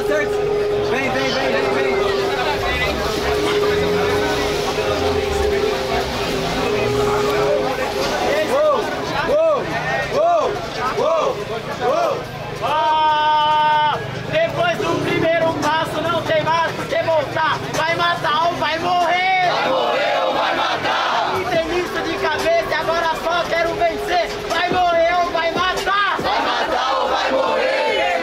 tá certo? Vem, vem, vem, vem, vem. Depois do primeiro passo não tem mais por que voltar. Vai matar ou vai morrer. Vai morrer ou vai matar. E tem isso de cabeça e agora só quero vencer. Vai morrer ou vai matar. Vai matar ou vai morrer.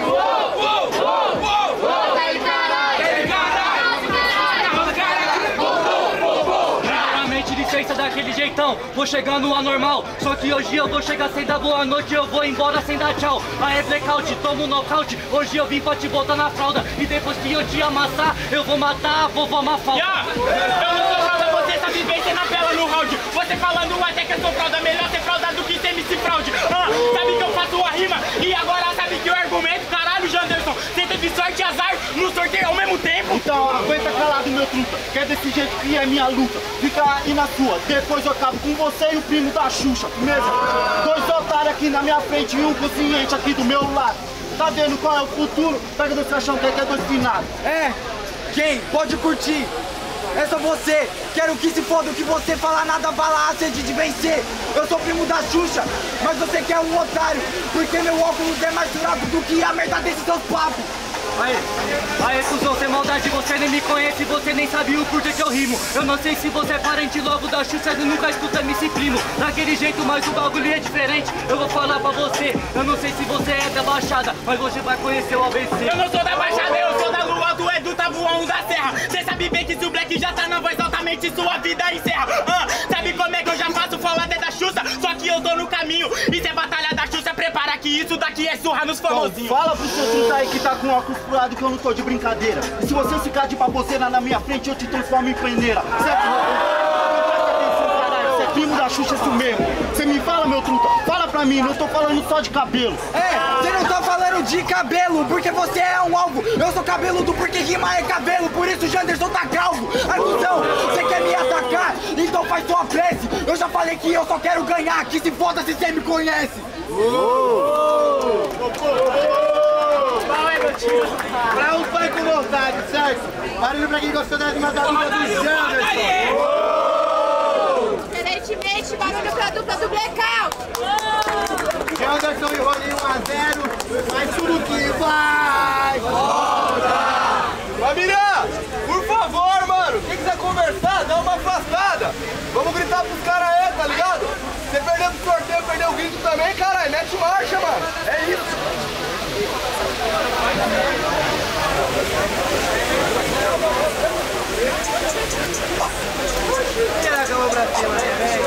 Licença daquele jeitão, vou chegar no anormal. Só que hoje eu vou chegar sem dar boa noite, eu vou embora sem dar tchau. Aí blackout, tomo nocaute. Hoje eu vim pra te botar na fralda. E depois que eu te amassar, eu vou matar a vovó Mafalda. Eu não sou fralda, você tá vivendo na pela no round. Você falando até que eu sou fralda, melhor ser fralda do que ser MC fraude. Sabe que eu faço a rima e agora sabe que eu argumento. Caralho, Janderson, você teve sorte e azar no sorteio ao mesmo tempo. Então aguenta calado, meu truta, que é desse jeito que é minha luta. Fica aí na sua, depois eu acabo com você e o primo da Xuxa. Mesmo, dois otários aqui na minha frente e um consciente aqui do meu lado. Tá vendo qual é o futuro? Pega dois caixão que é dois finados. É, quem? Pode curtir. É só você, quero que se foda o que você falar, nada bala a sede de vencer. Eu sou primo da Xuxa, mas você quer um otário, porque meu óculos é mais fraco do que a merda desses seus papos. Aí, cuzão, sem maldade, você nem me conhece, você nem sabe o porquê que eu rimo. Eu não sei se você é parente logo da Xuxa, eu nunca escuta me primo. Daquele jeito, mas o bagulho é diferente, eu vou falar pra você. Eu não sei se você é da Baixada, mas você vai conhecer o ABC. Eu não sou da Baixada, eu sou da Lua, tu é do Tabuão da Serra. Cê sabe bem que se o Black já tá na voz altamente, sua vida encerra. Sabe como é que eu já faço falar até da Xuxa? Só que eu tô no caminho, e se é batalha da Xuxa, prepara que isso daqui é surra nos famosinhos. Fala pro seu truta aí que tá com óculos furado que eu não tô de brincadeira. E se você ficar de baboseira na minha frente, eu te transformo em peneira. Certo? Presta atenção, caralho. Você é primo da Xuxa, isso mesmo. Você me fala, meu truta. Fala pra mim, não tô falando só de cabelo. É, você não tá falando de cabelo, porque você é um alvo. Eu sou cabeludo porque rima é cabelo, por isso o Janderson tá calvo. Arguzão, você quer me atacar? Então faz sua prece. Eu já falei que eu só quero ganhar, que se foda se você me conhece. Pra um pai com vontade, certo? Barulho pra quem gostou das mataduras do Janderson. Diferentemente, barulho pra dupla do Blackout. Janderson e Rolinho 1 a 0, mas tudo que vai volta. Família, por favor, mano, quem quiser conversar, dá uma afastada. Vamos gritar pros caras aí, tá ligado? Você perdeu pro sorteio, perdeu o grito também, caralho, mete marcha, mano. É isso. Tira a cama pra cima, né,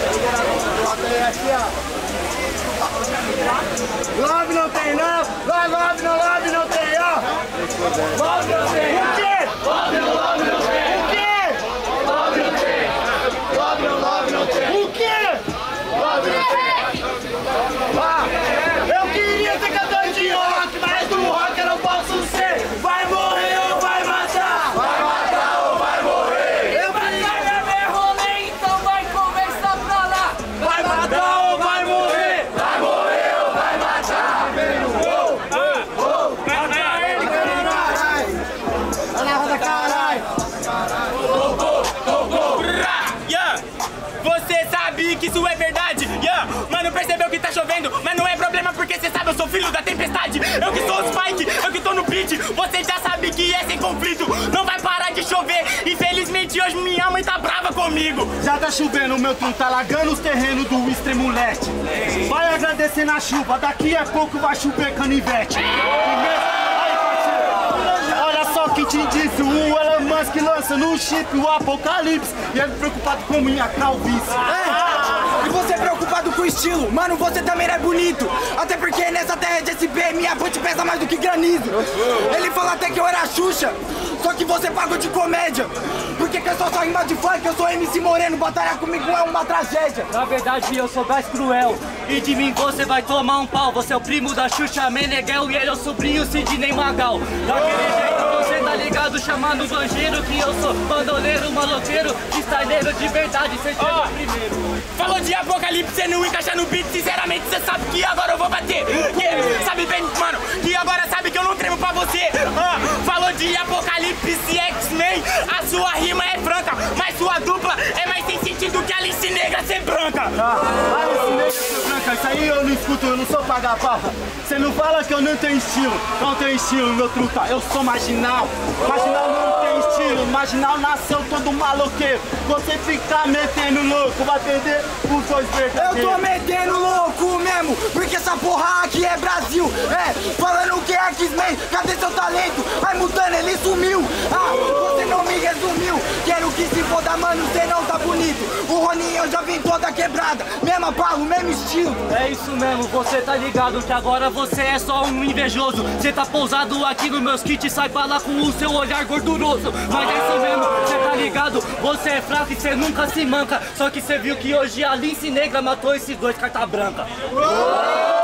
Love não tem não, love não tem, ó. Love não tem. O quê? Love não tem. O quê? Love não tem. Love não tem. O quê? Love não tem. Ah, eu queria ser cantor de rock, mas do rock eu não posso ser. Vai morrer ou vai matar? Vai matar ou vai morrer. Eu Batalha é rolê, então vai começar pra lá. vai matar ou vai morrer? Vai morrer ou vai matar. Olha a roda, caralho. Você sabe que isso é verdade, mano, percebeu que tá chovendo, mas não é problema porque você sabe eu sou filho da tempestade. Eu que sou o Spike, eu que tô no beat, você já sabe que é sem conflito. Não vai parar de chover, infelizmente hoje minha mãe tá brava comigo. Já tá chovendo, meu truta, tá lagando os terrenos do extremo leste. Vai agradecer na chuva, daqui a pouco vai chover canivete. Aí, parceiro, olha só quem te disse, o Elon Musk lança no chip o apocalipse. E ele preocupado com minha calvície. E você preocupado com o estilo, mano, você também é bonito. Até porque nessa terra de SP, minha ponte pesa mais do que granizo. Ele falou até que eu era Xuxa, só que você pagou de comédia. Porque que eu sou só rima de funk, eu sou MC Moreno, batalhar comigo é uma tragédia. Na verdade eu sou mais cruel, e de mim você vai tomar um pau. Você é o primo da Xuxa Meneghel e ele é o sobrinho Sidney Magal. Daquele jeito você tá ligado, chamando banjeiro, que eu sou bandoleiro, maloqueiro, styleiro de verdade, cê chega primeiro. Falou de apocalipse, cê não encaixa no beat, sinceramente cê sabe que agora eu vou bater. Sabe bem, mano, que agora sabe que eu não tremo pra você. Falou de apocalipse e X-Men, a sua rima é franca, mas sua dupla é mais sem sentido que Alice Negra ser branca. Alice Negra ser branca, isso aí eu não escuto, eu não sou paga-pau. Você não fala que eu não tenho estilo, não tenho estilo, meu truta, eu sou marginal. Marginal não tem estilo, marginal nasceu todo maloqueiro. Você fica metendo louco, vai perder os dois verdadeiros. Eu tô metendo louco mesmo, porque essa porra aqui é Brasil. Falando que é X-Men, cadê seu talento? Ai, Mutano, ele sumiu. Você não me resumiu. Quero que se foda, mano, cê não tá bonito. O Roninho já vem toda quebrada, mesma bala, mesmo estilo. É isso mesmo, você tá ligado que agora você é só um invejoso. Você tá pousado aqui nos meus kits, sai pra lá com o seu olhar gorduroso. Mas é isso mesmo, você tá ligado, você é fraco e você nunca se manca. Só que você viu que hoje a Alice Negra matou esses dois carta branca.